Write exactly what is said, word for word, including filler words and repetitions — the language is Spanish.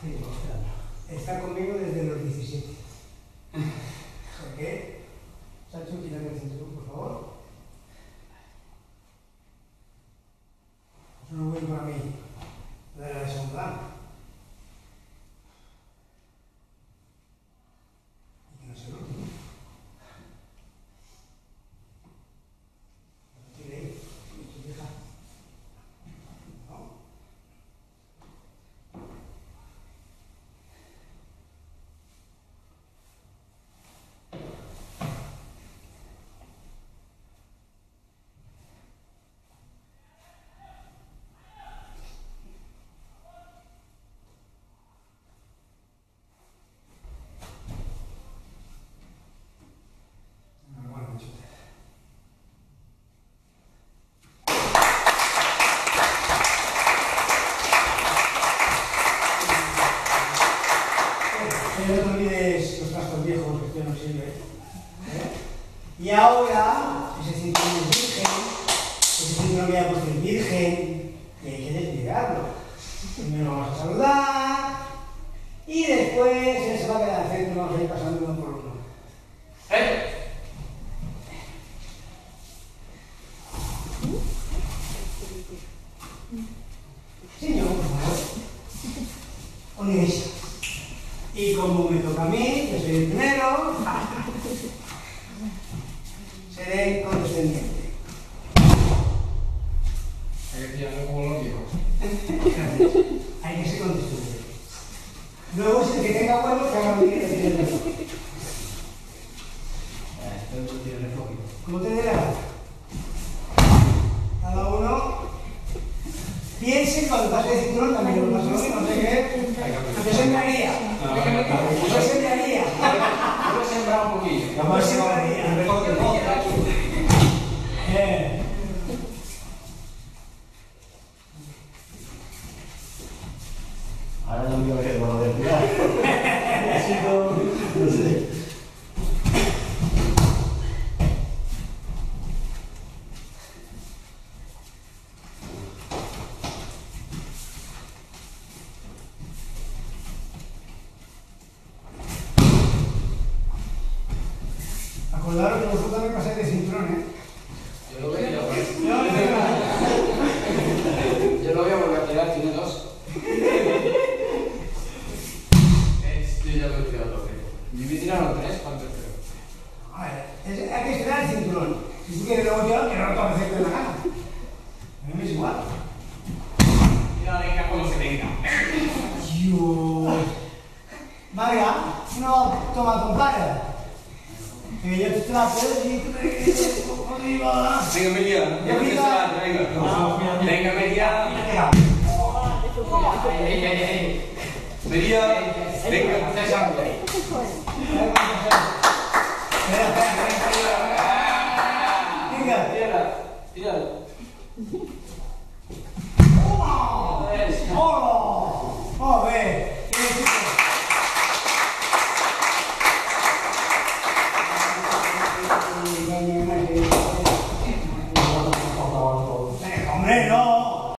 Está conmigo desde los diecisiete. ¿Por qué? Sancho, quítame el cinturón, por favor. Es un buen para mí. De la segunda. Y que no se lo último. No tiene ahí. No se deja. No. No te olvides los cascos viejos, que esto no sirve. ¿Eh? Y ahora, ese cinturón es virgen, ese cinturón que ya puesto es virgen, y hay que desligarlo. Primero vamos a saludar, y después él se va a quedar al centro y vamos a ir pasando uno por uno. ¿Eh? Señor, por favor. Onigashima. Y como me toca a mí, que soy el primero, seré condescendiente. Hay que tirarlo como los viejos. Hay que ser condescendiente. Luego, si el que tenga huevos, que haga venir el que tiene refugio. Esto no tiene refugio. Como te dé la gana. Cada uno piense cuando pase el cinturón, también lo pasa lo mismo, no sé qué. Yo sembraría. Yo sembraría. Yo lo he sembrado un poquillo. Yo sembraría. Eh. Ahora no me voy a ver por lo de tirar. Ha sido, no sé. Acordaros que vosotros también pasáis de cinturón, ¿eh? Yo lo veía, pues. No, no, no. Yo lo voy a volver a tirar, tiene dos. Este ya lo he tirado, creo. Y me tiraron tres, ¿cuántos creo? A ver, es- hay que esperar el cinturón. Si tú quieres luego tirar, que no lo tomes de la gana. A mí me es igual. Tira, venga, como se venga. Dios. María, no, toma, compadre. Que yo te trato y tú crees que eres arriba. Venga, Melia. Ya me está, venga. Venga, Melia. Ey, ey, ey. Melia. Venga, te salgo. Espera, espera, espera. Venga. Tírala, tírala. ¡Toma! ¡Hola! ¡Oh, ve! ¡Qué chico! ¡Hombre, no!